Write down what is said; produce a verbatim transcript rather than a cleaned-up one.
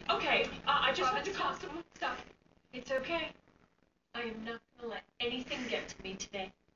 Okay, uh, I just Robin, want to call stop. someone. Stop. It's okay. I am not going to let anything get to me today.